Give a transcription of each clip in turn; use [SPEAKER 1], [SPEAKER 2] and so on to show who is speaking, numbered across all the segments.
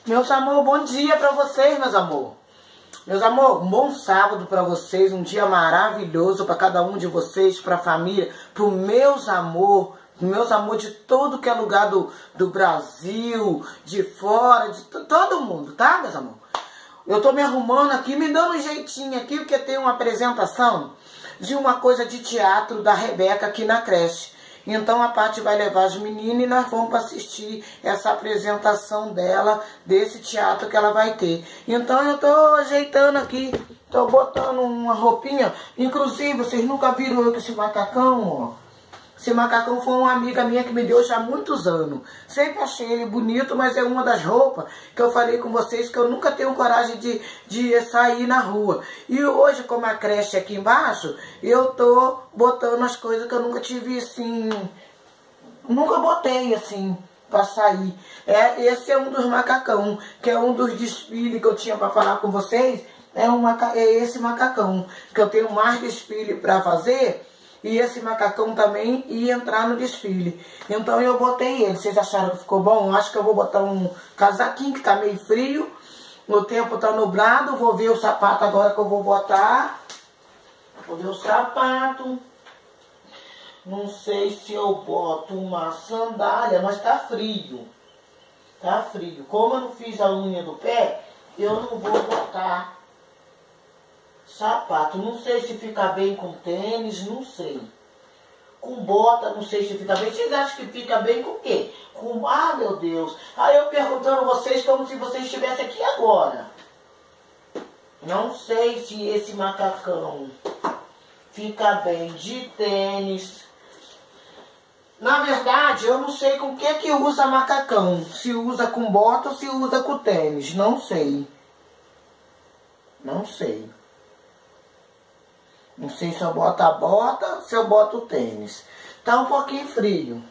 [SPEAKER 1] Meus amor, bom dia pra vocês, meus amor. Meus amor, um bom sábado pra vocês, um dia maravilhoso pra cada um de vocês, pra família, pro meus amor de todo que é lugar do Brasil, de fora, de todo mundo, tá, meus amor? Eu tô me arrumando aqui, me dando um jeitinho aqui, porque tem uma apresentação de uma coisa de teatro da Rebeca aqui na creche. Então a Paty vai levar as meninas e nós vamos assistir essa apresentação dela, desse teatro que ela vai ter. Então eu tô ajeitando aqui, tô botando uma roupinha. Inclusive, vocês nunca viram eu com esse macacão, ó. Esse macacão foi uma amiga minha que me deu já há muitos anos. Sempre achei ele bonito, mas é uma das roupas que eu falei com vocês que eu nunca tenho coragem de sair na rua. E hoje, como a creche é aqui embaixo, eu tô botando as coisas que eu nunca tive assim... Nunca botei assim pra sair. Esse é um dos macacão, que é um dos desfiles que eu tinha pra falar com vocês. É esse macacão, que eu tenho mais desfile pra fazer. E esse macacão também ia entrar no desfile. Então eu botei ele. Vocês acharam que ficou bom? Eu acho que eu vou botar um casaquinho que tá meio frio. O tempo tá nublado. Vou ver o sapato agora que eu vou botar. Vou ver o sapato. Não sei se eu boto uma sandália, mas tá frio. Tá frio. Como eu não fiz a unha do pé, eu não vou botar sapato. Não sei se fica bem com tênis, não sei. Com bota, não sei se fica bem. Vocês acham que fica bem com o quê? Com... Ah, meu Deus. Aí eu perguntando a vocês como se vocês estivessem aqui agora. Não sei se esse macacão fica bem de tênis. Na verdade, eu não sei com o que usa macacão. Se usa com bota ou se usa com tênis. Não sei. Não sei. Não sei se eu boto a bota ou se eu boto o tênis. Tá um pouquinho frio.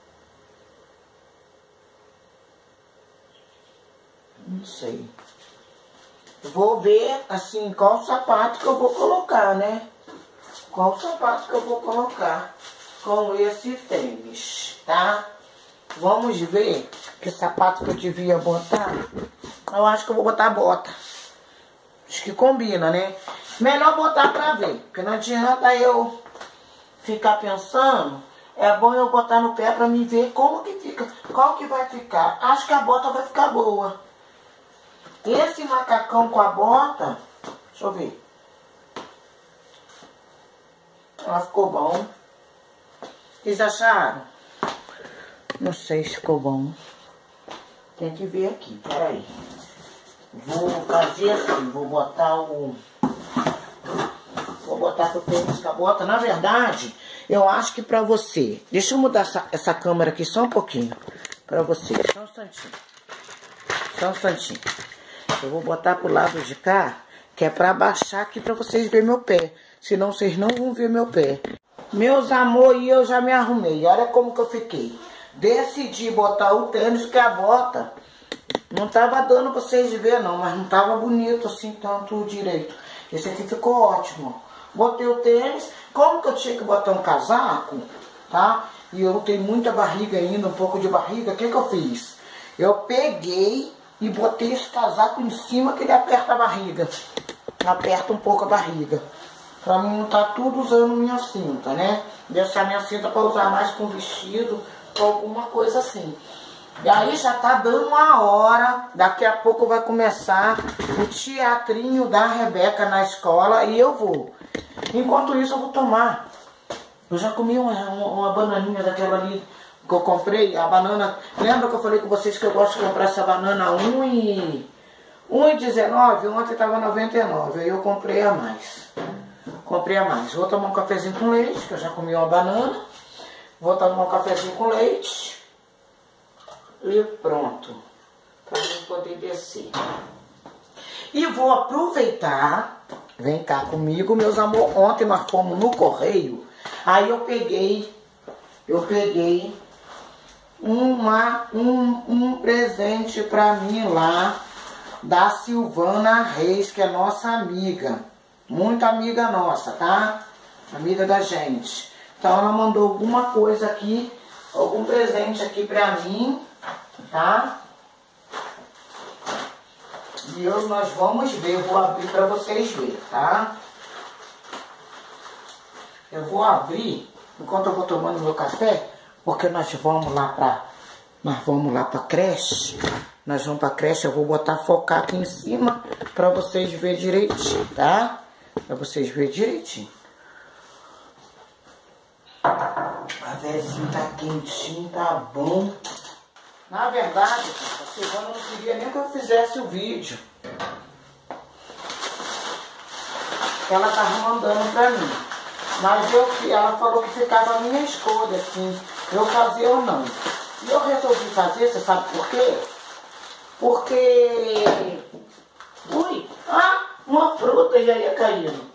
[SPEAKER 1] Não sei. Vou ver, assim, qual sapato que eu vou colocar, né? Qual sapato que eu vou colocar com esse tênis, tá? Vamos ver que sapato que eu devia botar. Eu acho que eu vou botar a bota. Acho que combina, né? Melhor botar pra ver, porque não adianta eu ficar pensando. É bom eu botar no pé pra me ver como que fica, qual que vai ficar. Acho que a bota vai ficar boa. Esse macacão com a bota, deixa eu ver. Ela ficou bom. Vocês acharam? Não sei se ficou bom. Tem que ver aqui, peraí. Vou fazer assim, vou botar o... Vou botar pro tênis com a bota. Na verdade, eu acho que pra você... Deixa eu mudar essa câmera aqui só um pouquinho. Pra você. Só um instantinho. Só um instantinho. Eu vou botar pro lado de cá, que é pra abaixar aqui pra vocês verem meu pé. Senão vocês não vão ver meu pé. Meus amor, e eu já me arrumei. Olha como que eu fiquei. Decidi botar o tênis, que a bota não tava dando pra vocês ver não, mas não tava bonito assim tanto direito. Esse aqui ficou ótimo. Botei o tênis. Como que eu tinha que botar um casaco, tá? E eu não tenho muita barriga ainda, um pouco de barriga. O que que eu fiz? Eu peguei e botei esse casaco em cima que ele aperta a barriga. Aperta um pouco a barriga. Pra mim não tá tudo usando minha cinta, né? Deixar minha cinta pra usar mais com vestido ou alguma coisa assim. E aí já tá dando uma hora, daqui a pouco vai começar o teatrinho da Rebeca na escola e eu vou. Enquanto isso eu vou tomar. Eu já comi uma bananinha daquela ali que eu comprei, a banana... Lembra que eu falei com vocês que eu gosto de comprar essa banana 1,19? Ontem tava 99, aí eu comprei a mais. Comprei a mais. Vou tomar um cafezinho com leite, que eu já comi uma banana. Vou tomar um cafezinho com leite. E pronto, para eu poder descer. E vou aproveitar, vem cá comigo, meus amor. Ontem nós fomos no correio, aí eu peguei um presente para mim lá, da Silvana Reis, que é nossa amiga, muito amiga nossa, tá? Amiga da gente. Então ela mandou alguma coisa aqui, algum presente aqui pra mim, tá? E nós vamos ver, eu vou abrir para vocês verem, tá? Eu vou abrir, enquanto eu vou tomando meu café, porque nós vamos lá para creche. Nós vamos para creche, eu vou botar focar aqui em cima para vocês verem direitinho, tá? Para vocês verem direitinho. O cafezinho tá quentinho, tá bom. Na verdade, a Silvana não queria nem que eu fizesse o vídeo. Ela tava mandando pra mim. Mas ela falou que ficava a minha escolha, assim, eu fazer ou não. E eu resolvi fazer, você sabe por quê? Porque... Ui! Ah! Uma fruta já ia caindo.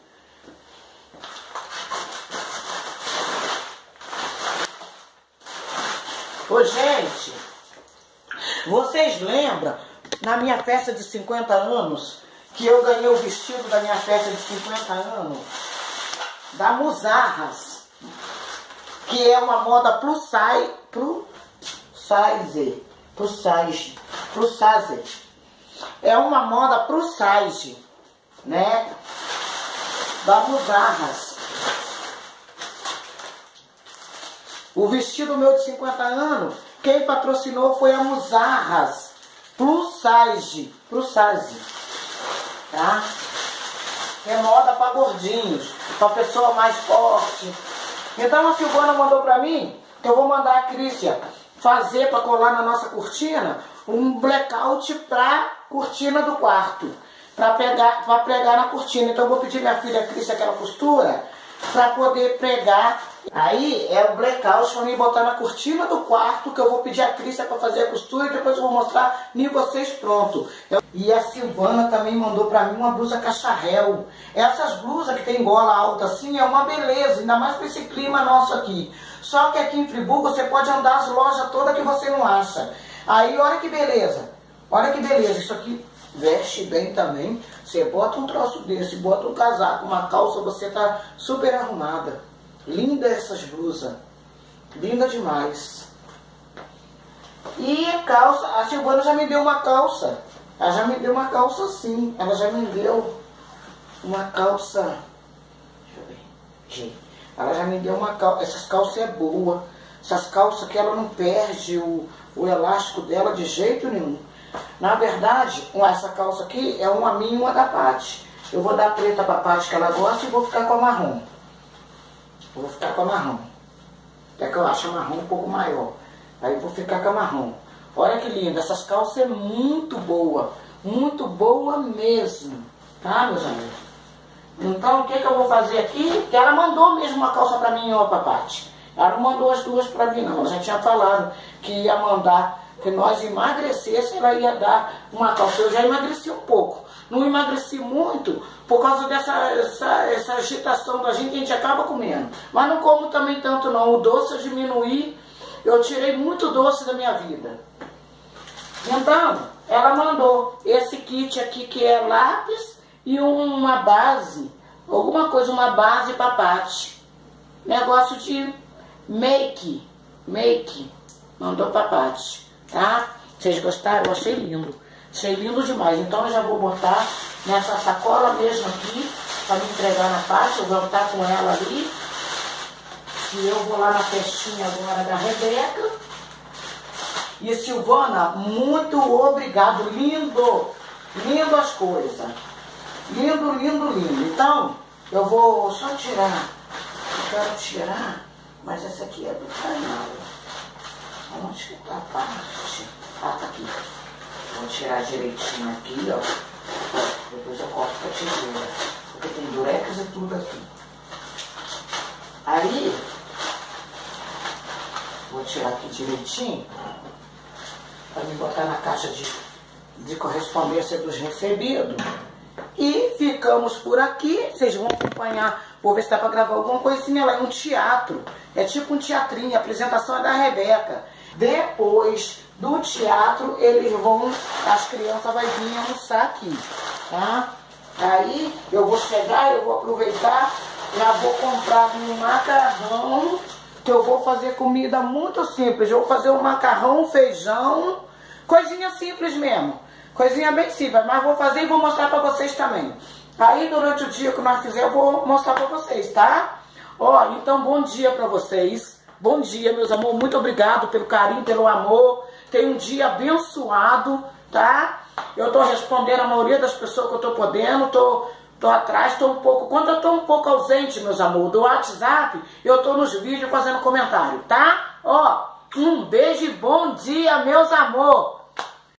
[SPEAKER 1] Ô, gente, vocês lembram, na minha festa de 50 anos, que eu ganhei o vestido da minha festa de 50 anos? Da Muzarras, que é uma moda plus size. É uma moda plus size, né? Da Muzarras. O vestido meu de 50 anos, quem patrocinou foi a Muzarras plus size, tá? É moda para gordinhos, para pessoa mais forte. Então a Silvana mandou para mim que eu vou mandar a Crícia fazer para colar na nossa cortina um blackout para cortina do quarto, para pregar na cortina. Então eu vou pedir minha filha Crícia que ela costura para poder pregar. Aí é o blackout para mim botar na cortina do quarto, que eu vou pedir a Crícia para fazer a costura e depois eu vou mostrar em vocês pronto. E a Silvana também mandou para mim uma blusa cacharel. Essas blusas que tem gola alta assim é uma beleza, ainda mais para esse clima nosso aqui. Só que aqui em Friburgo você pode andar as lojas todas que você não acha. Aí olha que beleza, isso aqui veste bem também. Você bota um troço desse, bota um casaco, uma calça, você tá super arrumada. Linda essas blusas, linda demais. E a calça, a Silvana já me deu uma calça. Ela já me deu uma calça assim. Ela já me deu uma calça. Deixa eu ver. Gente, ela já me deu uma calça. Essas calças é boa. Essas calças que ela não perde o elástico dela de jeito nenhum. Na verdade, essa calça aqui é uma minha e uma da Paty. Eu vou dar a preta pra Paty que ela gosta e vou ficar com a marrom. Eu vou ficar com a marrom. Até que eu acho a marrom um pouco maior. Aí eu vou ficar com a marrom. Olha que linda. Essas calças é muito boa. Muito boa mesmo. Tá, meus amigos? Então, o que eu vou fazer aqui? Que ela mandou mesmo uma calça pra mim, ó, Paty. Ela não mandou as duas pra mim, não. Ela já tinha falado que ia mandar, que nós emagrecesse, ela ia dar uma calça. Eu já emagreci um pouco. Não emagreci muito por causa dessa agitação da gente, que a gente acaba comendo. Mas não como também tanto não. O doce eu diminuí, eu tirei muito doce da minha vida. Então, ela mandou esse kit aqui que é lápis e uma base, alguma coisa, uma base pra Paty. Negócio de make. Mandou pra Paty, tá? Vocês gostaram? Eu achei lindo. Achei lindo demais. Então eu já vou botar nessa sacola mesmo aqui, para me entregar na Paty. Eu vou estar com ela ali. E eu vou lá na festinha agora da Rebeca. E Silvana, muito obrigado. Lindo. Lindo as coisas. Lindo. Então, eu vou só tirar. Eu quero tirar, mas essa aqui é do canal. Onde que tá a parte? Ah, tá aqui. Vou tirar direitinho aqui, ó. Depois eu corto com a tesoura. Porque tem durex e tudo aqui. Aí, vou tirar aqui direitinho. Para me botar na caixa de correspondência dos recebidos. E ficamos por aqui. Vocês vão acompanhar. Vou ver se dá para gravar alguma coisinha lá. É um teatro. É tipo um teatrinho. A apresentação é da Rebeca. Depois do teatro, as crianças vão vir almoçar aqui, tá? Aí eu vou chegar, eu vou aproveitar, já vou comprar um macarrão, que eu vou fazer comida muito simples. Eu vou fazer um macarrão, feijão, coisinha simples mesmo. Coisinha bem simples, mas vou fazer e vou mostrar pra vocês também. Aí durante o dia que nós fizermos eu vou mostrar pra vocês, tá? Ó, então bom dia pra vocês. Bom dia, meus amores. Muito obrigado pelo carinho, pelo amor. Tenha um dia abençoado, tá? Eu tô respondendo a maioria das pessoas que eu tô podendo. Tô atrás, tô um pouco... Quando eu tô um pouco ausente, meus amores, do WhatsApp, eu tô nos vídeos fazendo comentário, tá? Ó, um beijo e bom dia, meus amores.